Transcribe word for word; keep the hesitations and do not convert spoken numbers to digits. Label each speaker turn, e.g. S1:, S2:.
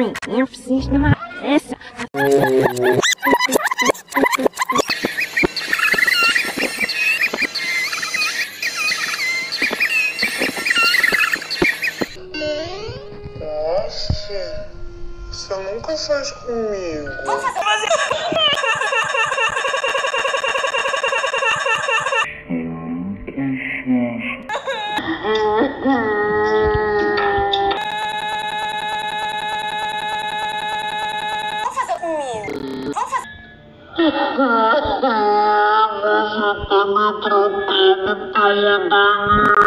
S1: mãe, eu preciso de uma essa.
S2: Nossa, você nunca faz comigo.
S3: Vamos fazer. Vamos fazer comigo. Vamos fazer.
S2: Você tá me tratando, pai,